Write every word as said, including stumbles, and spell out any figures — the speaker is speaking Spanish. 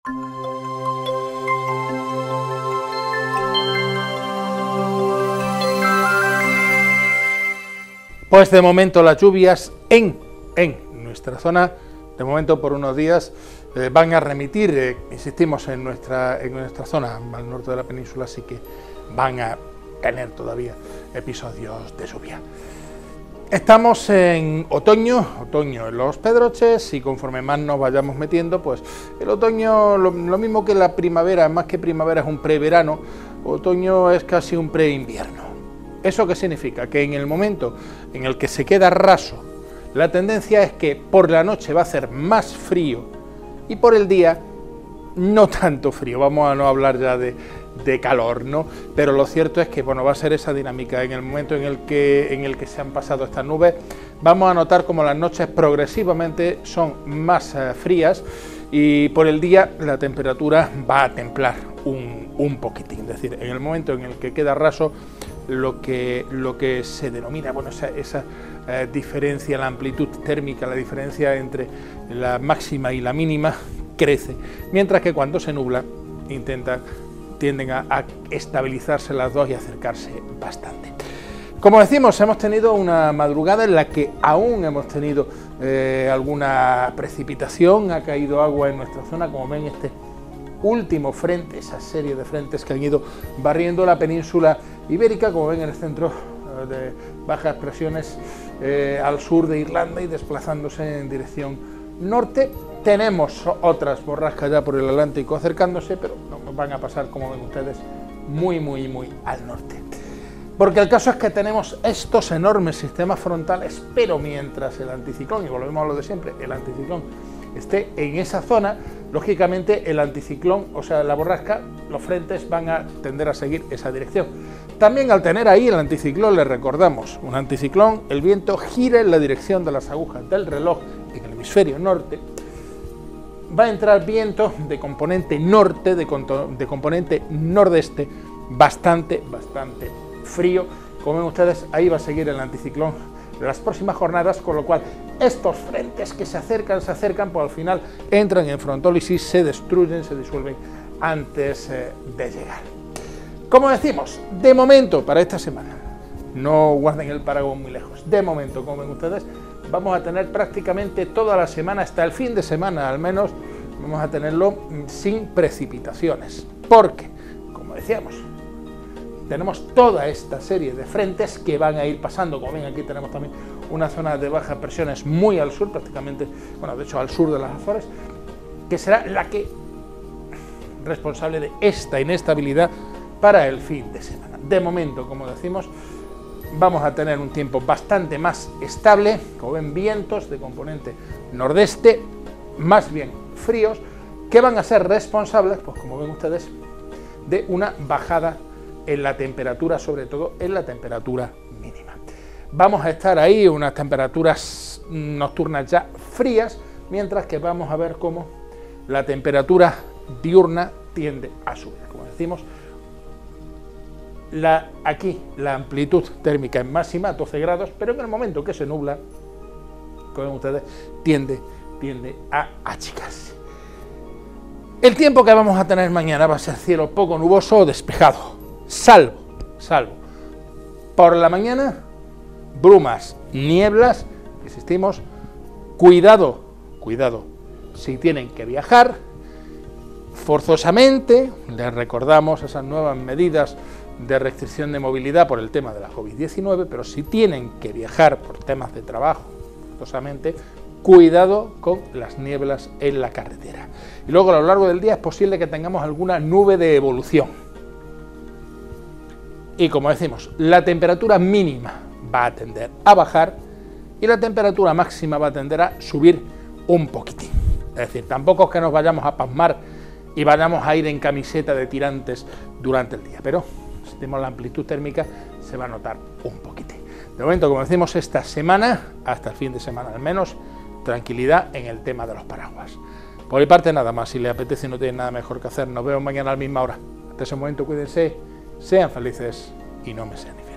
Pues de momento las lluvias en, en nuestra zona, de momento por unos días, eh, van a remitir, eh, insistimos, en nuestra, en nuestra zona, al norte de la península, así que van a tener todavía episodios de lluvia. Estamos en otoño, otoño en los Pedroches, y conforme más nos vayamos metiendo, pues el otoño, lo, lo mismo que la primavera, más que primavera es un preverano, otoño es casi un preinvierno. ¿Eso qué significa? Que en el momento en el que se queda raso, la tendencia es que por la noche va a hacer más frío y por el día no tanto frío. Vamos a no hablar ya de, de calor, ¿no? Pero lo cierto es que, bueno, va a ser esa dinámica. En el momento en el que, en el que se han pasado estas nubes, vamos a notar como las noches progresivamente son más eh, frías y por el día la temperatura va a templar un, un poquitín. Es decir, en el momento en el que queda raso, lo que, lo que se denomina, bueno, esa, esa eh, diferencia, la amplitud térmica, la diferencia entre la máxima y la mínima crece, mientras que cuando se nubla intentan, tienden a, a estabilizarse las dos y acercarse bastante. Como decimos, hemos tenido una madrugada en la que aún hemos tenido eh, alguna precipitación, ha caído agua en nuestra zona, como ven este último frente, esa serie de frentes que han ido barriendo la península ibérica, como ven en el centro eh, de bajas presiones eh, al sur de Irlanda y desplazándose en dirección norte. Tenemos otras borrascas ya por el Atlántico acercándose, pero no nos van a pasar, como ven ustedes, muy, muy, muy al norte. Porque el caso es que tenemos estos enormes sistemas frontales, pero mientras el anticiclón, y volvemos a lo de siempre, el anticiclón esté en esa zona, lógicamente el anticiclón, o sea, la borrasca, los frentes van a tender a seguir esa dirección. También al tener ahí el anticiclón, les recordamos, un anticiclón, el viento gira en la dirección de las agujas del reloj en el hemisferio norte, va a entrar viento de componente norte, de, de componente nordeste, bastante, bastante frío. Como ven ustedes, ahí va a seguir el anticiclón de las próximas jornadas, con lo cual estos frentes que se acercan, se acercan, pues al final entran en frontólisis, se destruyen, se disuelven antes eh, de llegar. Como decimos, de momento para esta semana, no guarden el paraguas muy lejos, de momento, como ven ustedes, vamos a tener prácticamente toda la semana, hasta el fin de semana al menos, vamos a tenerlo sin precipitaciones, porque, como decíamos, tenemos toda esta serie de frentes que van a ir pasando. Como ven, aquí tenemos también una zona de bajas presiones muy al sur, prácticamente, bueno, de hecho al sur de las Azores, que será la que responsable de esta inestabilidad para el fin de semana. De momento, como decimos, vamos a tener un tiempo bastante más estable, como ven, vientos de componente nordeste, más bien fríos, que van a ser responsables, pues como ven ustedes, de una bajada en la temperatura, sobre todo en la temperatura mínima. Vamos a estar ahí unas temperaturas nocturnas ya frías, mientras que vamos a ver cómo la temperatura diurna tiende a subir. Como decimos, la, aquí la amplitud térmica es máxima, doce grados, pero en el momento que se nubla, como ven ustedes, tiende, tiende a achicarse. El tiempo que vamos a tener mañana va a ser cielo poco nuboso o despejado. Salvo, salvo, por la mañana, brumas, nieblas, insistimos, cuidado, cuidado, si tienen que viajar, forzosamente, les recordamos esas nuevas medidas de restricción de movilidad por el tema de la COVID diecinueve, pero si tienen que viajar por temas de trabajo, forzosamente, cuidado con las nieblas en la carretera. Y luego a lo largo del día es posible que tengamos alguna nube de evolución. Y como decimos, la temperatura mínima va a tender a bajar y la temperatura máxima va a tender a subir un poquitín. Es decir, tampoco es que nos vayamos a pasmar y vayamos a ir en camiseta de tirantes durante el día, pero si tenemos la amplitud térmica se va a notar un poquitín. De momento, como decimos, esta semana, hasta el fin de semana al menos, tranquilidad en el tema de los paraguas. Por mi parte nada más, si les apetece y no tienen nada mejor que hacer, nos vemos mañana a la misma hora. Hasta ese momento cuídense, sean felices y no me sean.